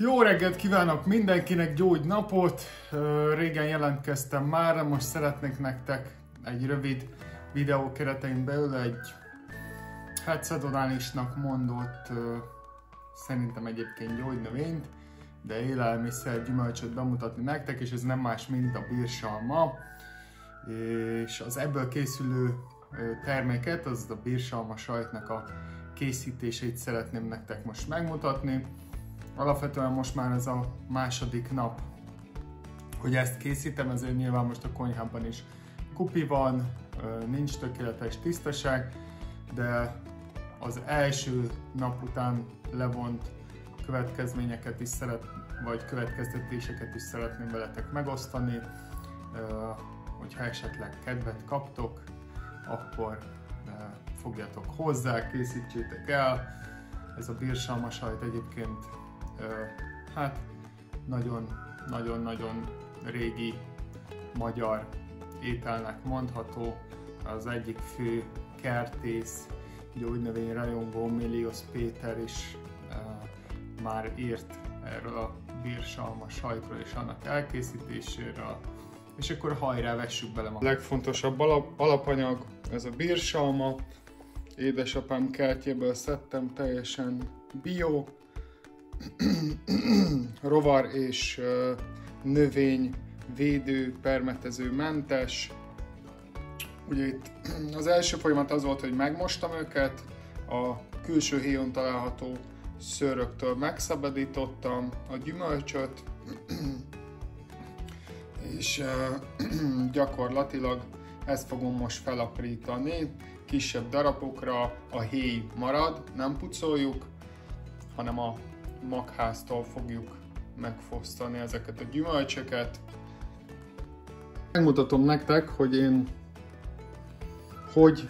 Jó reggelt kívánok mindenkinek, gyógynapot! Régen jelentkeztem már, most szeretnék nektek egy rövid videó keretein belül egy szezonálisnak mondott, szerintem egyébként gyógynövényt, de élelmiszer gyümölcsöt bemutatni nektek, és ez nem más, mint a bírsalma. És az ebből készülő terméket, az a bírsalma sajtnak a készítését szeretném nektek most megmutatni. Alapvetően most már ez a második nap, hogy ezt készítem, ezért nyilván most a konyhában is kupi van, nincs tökéletes tisztaság, de az első nap után levont következményeket is vagy következtetéseket is szeretném veletek megosztani. Hogyha esetleg kedvet kaptok, akkor fogjatok hozzá, készítsétek el. Ez a bírsalma sajt egyébként nagyon-nagyon régi magyar ételnek mondható. Az egyik fő kertész, gyógynövény rajongó Milios Péter is már írt erről a bírsalma sajtról és annak elkészítéséről. És akkor hajrá, vessük bele magát. A legfontosabb alapanyag ez a bírsalma. Édesapám kertjéből szedtem, teljesen bio, rovar és növény védő, permetező mentes. Ugye itt az első folyamat az volt, hogy megmostam őket, a külső héjon található szőröktől megszabadítottam a gyümölcsöt, és gyakorlatilag ezt fogom most felaprítani. Kisebb darabokra, a héj marad, nem pucoljuk, hanem a magháztól fogjuk megfosztani ezeket a gyümölcsöket. Megmutatom nektek, hogy én hogy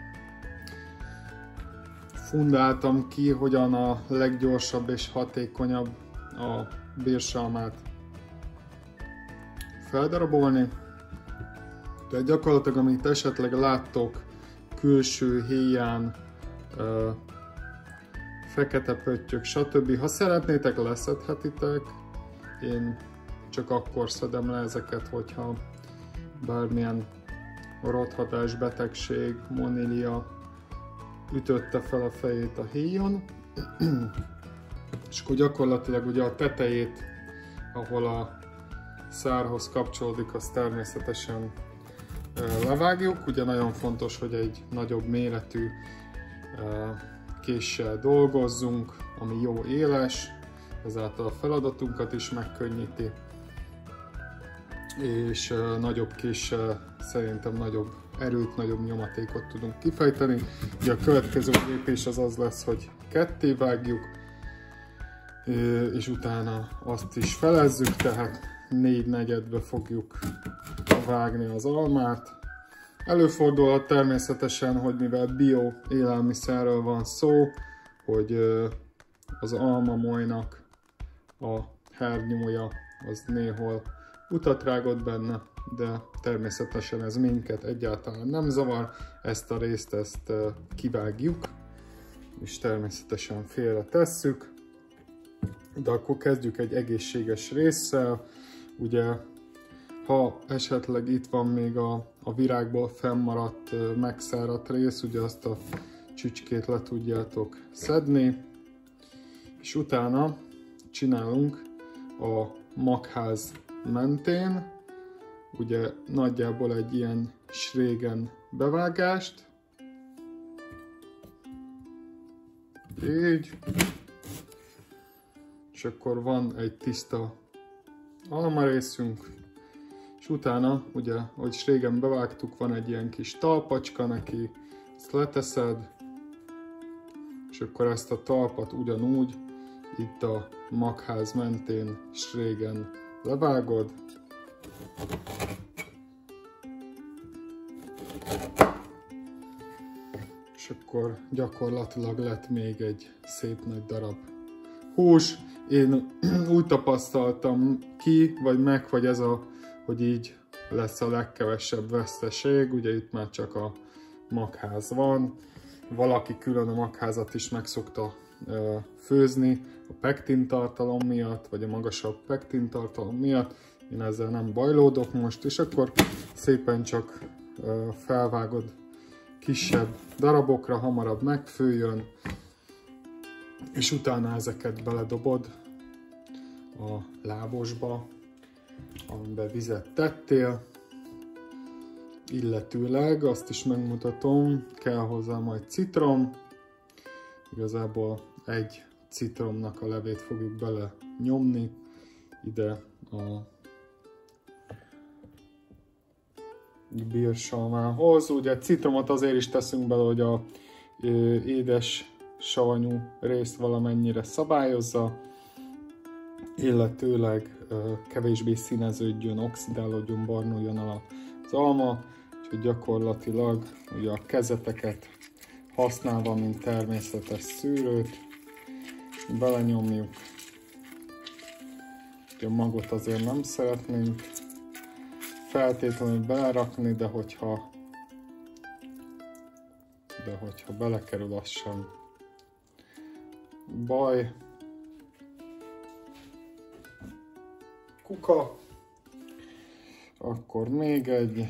fundáltam ki, hogyan a leggyorsabb és hatékonyabb a bírsalmát feldarabolni. Tehát gyakorlatilag, amit esetleg láttok külső héján, fekete pöttyök, stb. Ha szeretnétek, leszedhetitek. Én csak akkor szedem le ezeket, hogyha bármilyen rothatás, betegség, monília ütötte fel a fejét a héjon. És akkor gyakorlatilag ugye a tetejét, ahol a szárhoz kapcsolódik, azt természetesen levágjuk. Ugye nagyon fontos, hogy egy nagyobb méretű késsel dolgozzunk, ami jó éles, ezáltal a feladatunkat is megkönnyíti, és nagyobb késsel szerintem nagyobb erőt, nagyobb nyomatékot tudunk kifejteni. Ugye a következő lépés az lesz, hogy ketté vágjuk, és utána azt is felezzük, tehát 4/4-be fogjuk vágni az almát. Előfordulhat természetesen, hogy mivel bio élelmiszerről van szó, hogy az almamolynak a hernyója az néhol utat rágott benne, de természetesen ez minket egyáltalán nem zavar. Ezt a részt kivágjuk, és természetesen félre tesszük. De akkor kezdjük egy egészséges résszel. Ugye, ha esetleg itt van még a virágból fennmaradt, megszáradt rész, ugye azt a csücskét le tudjátok szedni, és utána csinálunk a magház mentén, ugye nagyjából egy ilyen srégen bevágást, így, és akkor van egy tiszta almarészünk, és utána, ugye, ahogy régen bevágtuk, van egy ilyen kis talpacska neki, ezt leteszed, és akkor ezt a talpat ugyanúgy itt a magház mentén régen levágod. És akkor gyakorlatilag lett még egy szép nagy darab hús. Én úgy tapasztaltam ki, vagy ez hogy így lesz a legkevesebb veszteség. Ugye itt már csak a magház van. Valaki külön a magházat is meg szokta főzni a pektin tartalom miatt, vagy a magasabb pektin tartalom miatt. Én ezzel nem bajlódok most, és akkor szépen csak felvágod kisebb darabokra, hamarabb megfőjön, és utána ezeket beledobod a lábosba, amiben vizet tettél, illetőleg azt is megmutatom, kell hozzá majd citrom, igazából egy citromnak a levét fogjuk bele nyomni ide a bírsalmához. Ugye citromot azért is teszünk bele, hogy a édes savanyú részt valamennyire szabályozza, illetőleg kevésbé színeződjön, oxidálódjon, barnuljon el az alma, úgyhogy gyakorlatilag ugye a kezeteket használva, mint természetes szűrőt, belenyomjuk. A magot azért nem szeretnénk feltétlenül belerakni, de hogyha belekerül, az sem baj. Kuka, akkor még egy.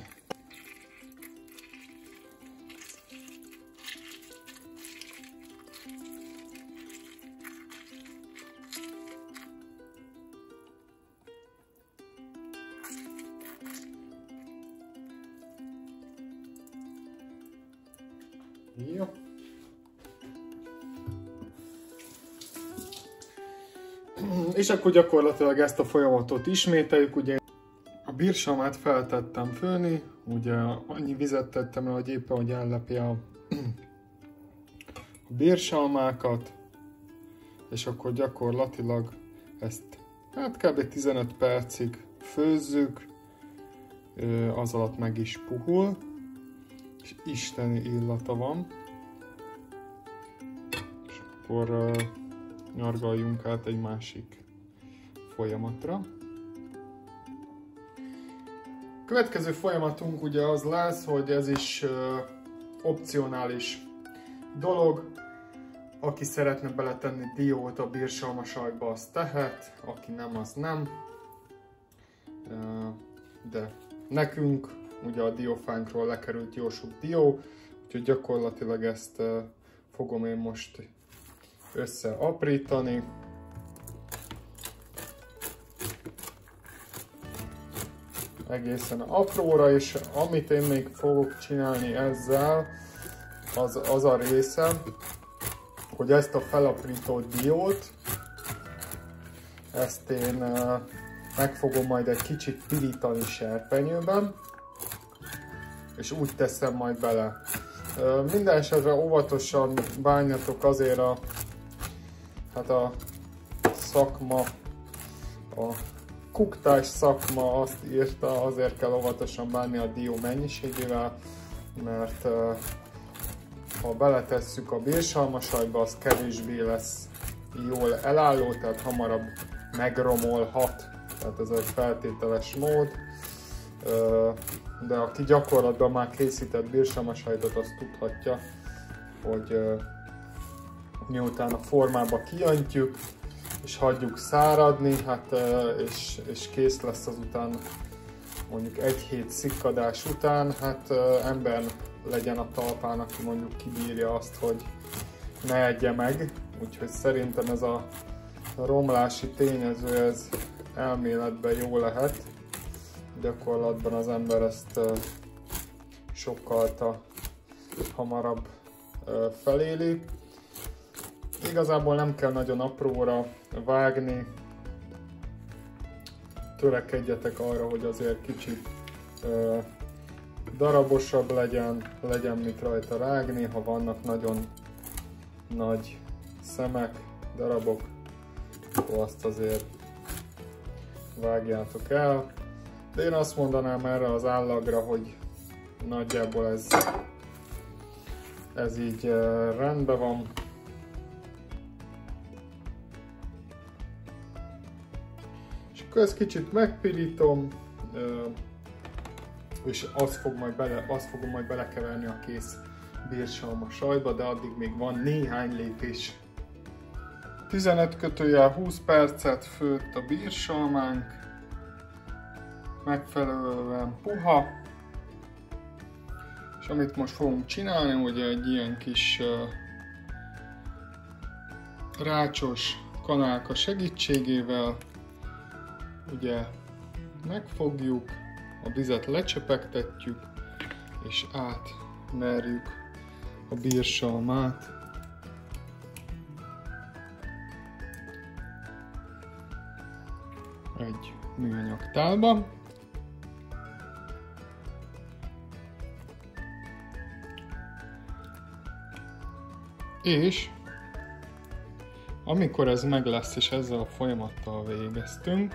Jó. És akkor gyakorlatilag ezt a folyamatot ismételjük. Ugye a bírsalmát feltettem főni, ugye annyi vizet tettem rá, hogy éppen hogy ellepje a bírsalmákat, és akkor gyakorlatilag ezt hát kb. 15 percig főzzük, az alatt meg is puhul, és isteni illata van. És akkor nyargaljunk át egy másik folyamatra. Következő folyamatunk ugye az lesz, hogy ez is opcionális dolog. Aki szeretne beletenni diót a bírsalmasajba, az tehet, aki nem, az nem. De nekünk ugye a diófánkról lekerült jó sok dió, úgyhogy gyakorlatilag ezt fogom én most összeaprítani. Egészen apróra, és amit én még fogok csinálni ezzel, az a része, hogy ezt a felaprított diót, ezt én meg fogom majd egy kicsit pirítani serpenyőben, és úgy teszem majd bele. Minden esetre óvatosan bánjatok, azért a szakma, a kuktás szakma azt írta, azért kell óvatosan bánni a dió mennyiségével, mert ha beletesszük a bírsalmasajba, az kevésbé lesz jól elálló, tehát hamarabb megromolhat, tehát ez egy feltételes mód. De aki gyakorlatban már készített bírsalmasajtot, azt tudhatja, hogy miután a formába kiöntjük, és hagyjuk száradni, hát, és kész lesz azután, mondjuk egy hét szikkadás után, hát ember legyen a talpán, aki mondjuk kibírja azt, hogy ne egye meg. Úgyhogy szerintem ez a romlási tényező, ez elméletben jó lehet. Gyakorlatban az ember ezt sokkal hamarabb feléli. Igazából nem kell nagyon apróra vágni, törekedjetek arra, hogy azért kicsit darabosabb legyen mit rajta rágni, ha vannak nagyon nagy szemek, darabok, akkor azt azért vágjátok el. De én azt mondanám erre az állagra, hogy nagyjából ez így rendben van. És akkor ezt kicsit megpirítom, és azt fogom majd belekeverni a kész bírsalma sajtba, de addig még van néhány lépés 15-20 percet főtt a bírsalmánk, megfelelően puha, és amit most fogunk csinálni, ugye egy ilyen kis rácsos kanálka segítségével ugye megfogjuk, a vizet lecsepegtetjük, és átmerjük a bírsalmát egy műanyag tálba. És amikor ez meg lesz, és ezzel a folyamattal végeztünk,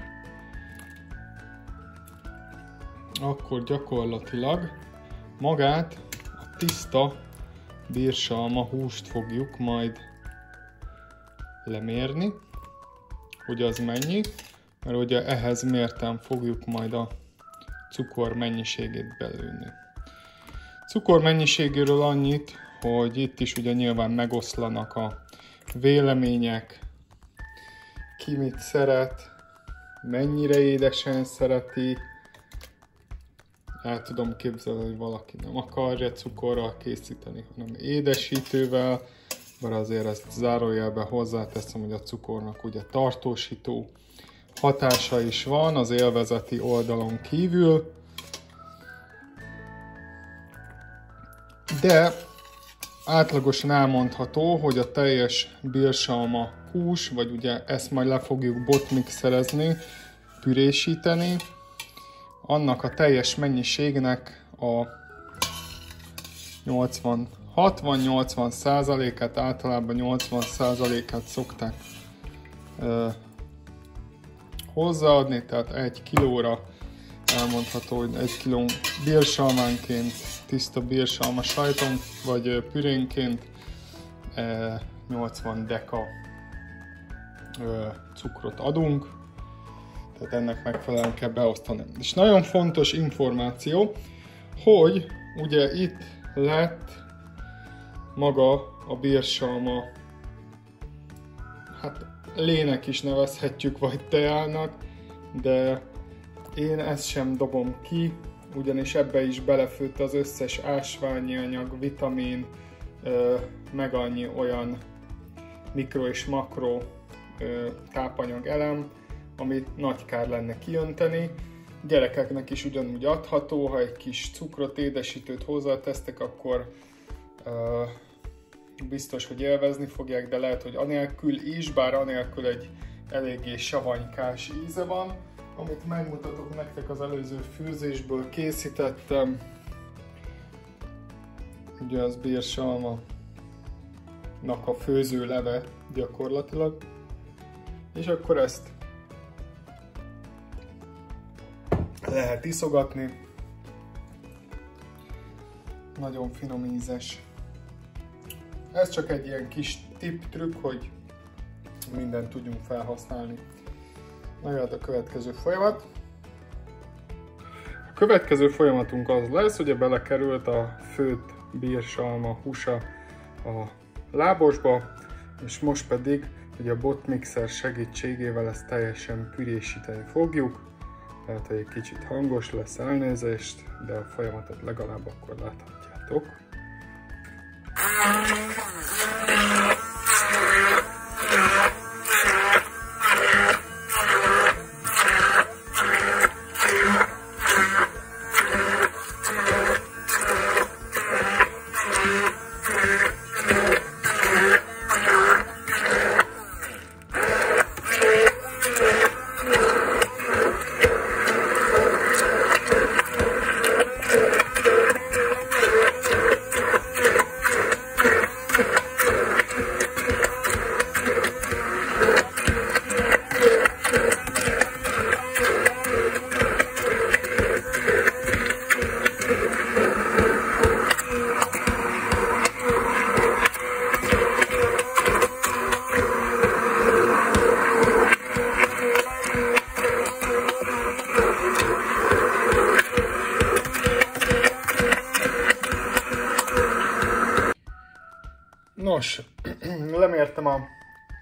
akkor gyakorlatilag magát a tiszta bírsalma húst fogjuk majd lemérni, hogy az mennyi, mert ugye ehhez mérten fogjuk majd a cukor mennyiségét belőni. Cukor mennyiségéről annyit, hogy itt is ugye nyilván megoszlanak a vélemények, ki mit szeret, mennyire édesen szereti. El tudom képzelni, hogy valaki nem akarja cukorral készíteni, hanem édesítővel, bár azért ezt zárójelbe hozzáteszem, hogy a cukornak ugye tartósító hatása is van az élvezeti oldalon kívül, de átlagosan elmondható, hogy a teljes bírsalma hús, vagy ugye ezt majd le fogjuk botmixerezni, pürésíteni, annak a teljes mennyiségnek a 60-80%-át, általában 80%-át szokták hozzáadni, tehát 1 kilóra elmondható, hogy 1 kiló bírsalmánként, tiszta bírsalma sajton vagy pürénként 80 deka cukrot adunk, tehát ennek megfelelően kell beosztani. És nagyon fontos információ, hogy ugye itt lett maga a bírsalma, hát lének is nevezhetjük, vagy teának, de én ezt sem dobom ki, ugyanis ebbe is belefőtt az összes ásványi anyag, vitamin, meg annyi olyan mikro és makro tápanyag elem, amit nagy kár lenne kiönteni. Gyerekeknek is ugyanúgy adható, ha egy kis cukrot, édesítőt hozzátesztek, akkor biztos, hogy élvezni fogják, de lehet, hogy anélkül is, bár anélkül egy eléggé savanykás íze van. Amit megmutatok nektek, az előző főzésből készítettem. Ugye az bírsalma a főzőleve gyakorlatilag. És akkor ezt lehet iszogatni. Nagyon finom ízes. Ez csak egy ilyen kis tipp-trükk, hogy mindent tudjunk felhasználni. Na jöhet a következő folyamat. A következő folyamatunk az lesz, hogy belekerült a főtt bírsalma húsa a lábosba, és most pedig ugye a botmixer segítségével ezt teljesen pürésíteni fogjuk. Tehát, hogy egy kicsit hangos lesz, elnézést, de a folyamatot legalább akkor láthatjátok.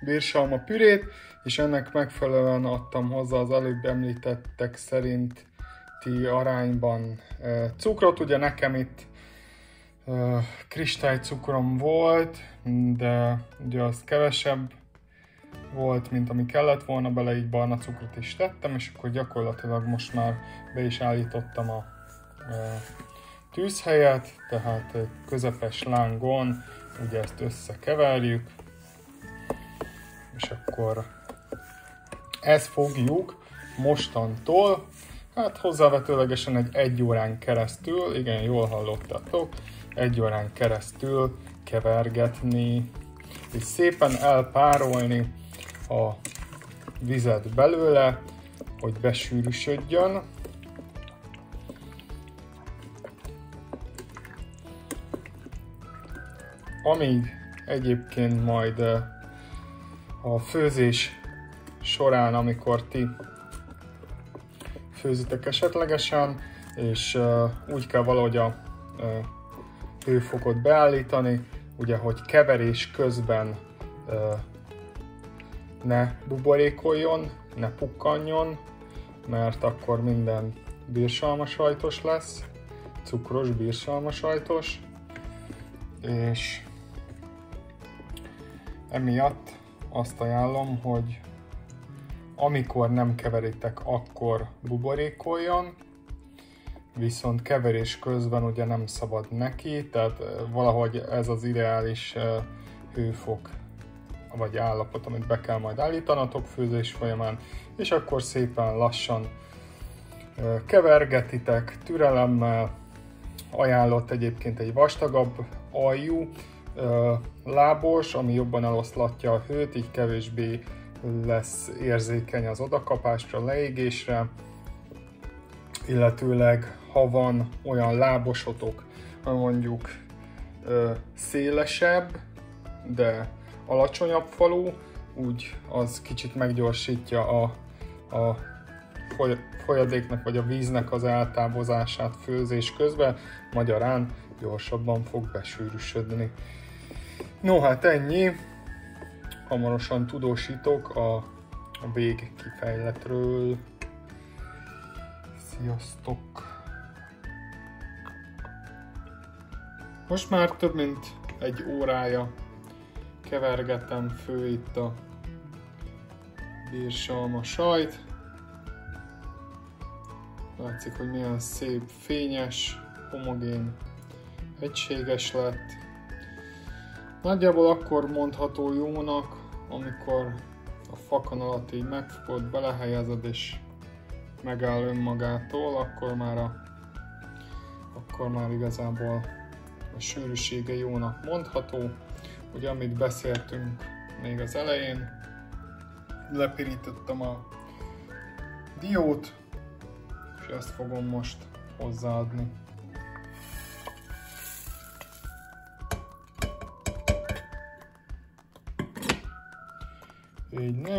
bírsalma pürét, és ennek megfelelően adtam hozzá az előbb említettek szerinti arányban cukrot. Ugye nekem itt kristálycukrom volt, de ugye az kevesebb volt, mint ami kellett volna bele, így barna cukrot is tettem, és akkor gyakorlatilag most már be is állítottam a tűzhelyet, tehát közepes lángon ugye ezt összekeverjük, és akkor ezt fogjuk mostantól, hát hozzávetőlegesen egy órán keresztül, igen, jól hallottatok, 1 órán keresztül kevergetni, és szépen elpárolni a vizet belőle, hogy besűrűsödjön. Amíg egyébként majd a főzés során, amikor ti főzitek esetlegesen, és úgy kell valahogy a hőfokot beállítani, ugye, hogy keverés közben ne buborékoljon, ne pukkanjon, mert akkor minden bírsalmasajtos lesz, cukros bírsalmasajtos, és emiatt azt ajánlom, hogy amikor nem keveritek, akkor buborékoljon, viszont keverés közben ugye nem szabad neki, tehát valahogy ez az ideális hőfok vagy állapot, amit be kell majd állítanatok főzés folyamán, és akkor szépen lassan kevergetitek türelemmel. Ajánlott egyébként egy vastagabb aljú lábos, ami jobban eloszlatja a hőt, így kevésbé lesz érzékeny az odakapásra, leégésre, illetőleg ha van olyan lábosotok, mondjuk szélesebb, de alacsonyabb falú, úgy az kicsit meggyorsítja a folyadéknak vagy a víznek az eltávozását főzés közben, magyarán gyorsabban fog besűrűsödni. No, hát ennyi. Hamarosan tudósítok a végkifejletről. Sziasztok! Most már több mint 1 órája kevergetem fő itt a bírsalma sajt. Látszik, hogy milyen szép, fényes, homogén, egységes lett. Nagyjából akkor mondható jónak, amikor a fakanalat így megfogod, belehelyezed és megáll önmagától, akkor már igazából a sűrűsége jónak mondható. Ugye amit beszéltünk még az elején, lepirítettem a diót, és ezt fogom most hozzáadni. Így ne.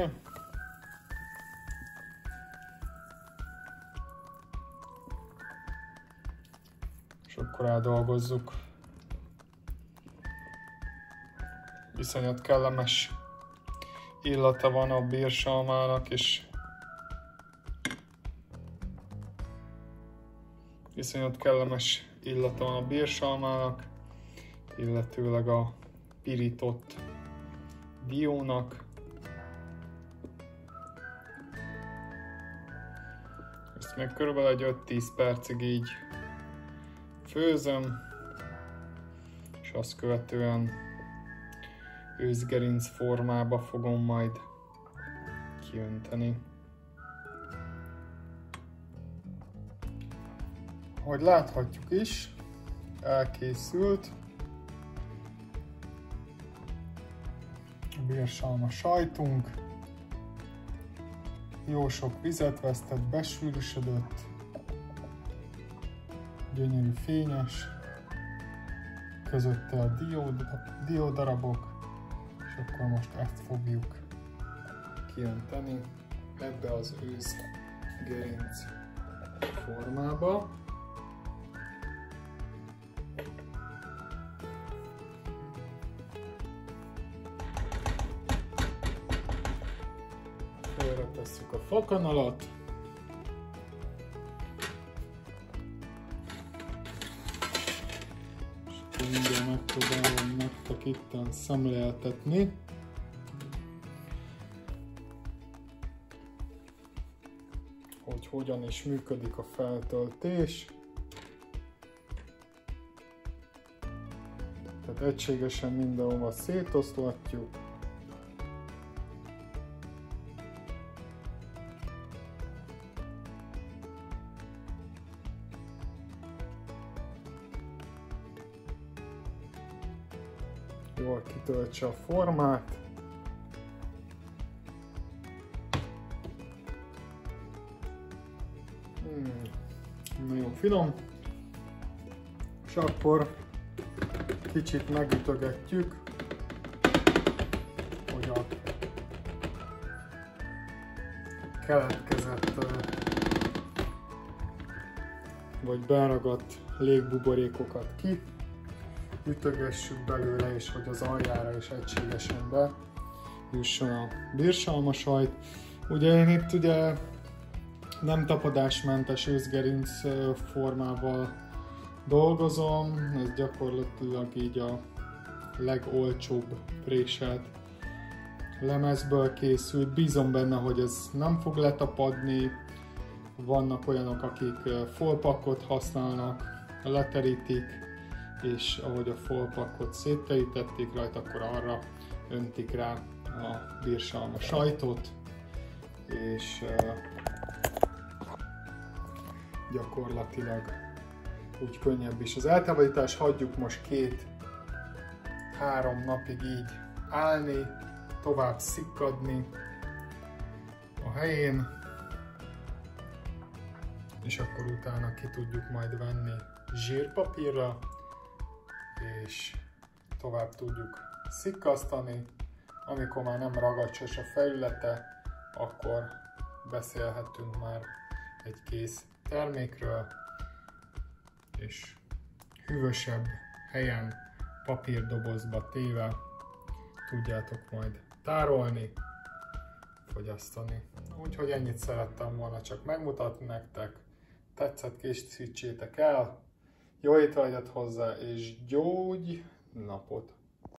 És akkor eldolgozzuk. Viszonyat kellemes illata van a bírsalmának, és illetőleg a pirított diónak. Ezt még körülbelül egy 5-10 percig így főzöm, és azt követően őszgerinc formába fogom majd kiönteni. Ahogy láthatjuk is, elkészült a bírsalma sajtunk. Jó sok vizet vesztett, besűrűsödött, gyönyörű fényes, közötte a diódarabok, és akkor most ezt fogjuk kiönteni ebbe az őszgerinc formába. fakanalat. És mindjárt megpróbálom nektek itten szemléltetni. Hogy hogyan is működik a feltöltés. Tehát egységesen mindenhova szétoszlatjuk. Jól kitöltse a formát. Nagyon finom. És akkor kicsit megütögetjük, hogy a keletkezett vagy beragadt légbuborékokat ütögessük belőle, és hogy az aljára is egységesen bejusson a birsalmasajt. Ugye én itt nem tapadásmentes őszgerinc formával dolgozom, ez gyakorlatilag így a legolcsóbb préselt lemezből készült. Bízom benne, hogy ez nem fog letapadni. Vannak olyanok, akik folpakkot használnak, leterítik, és ahogy a folpakkot szétterítették rajta, akkor arra öntik rá a birsalma sajtot, és gyakorlatilag úgy könnyebb is az eltávolítás. Hagyjuk most 2-3 napig így állni, tovább szikkadni a helyén, és akkor utána ki tudjuk majd venni zsírpapírra, és tovább tudjuk szikkasztani. Amikor már nem ragacsos a felülete, akkor beszélhetünk már egy kész termékről, és hűvösebb helyen, papírdobozba téve tudjátok majd tárolni, fogyasztani. Úgyhogy ennyit szerettem volna csak megmutatni nektek. Tetszett, készítsétek el, jó étvágyat hozzá, és gyógy napot!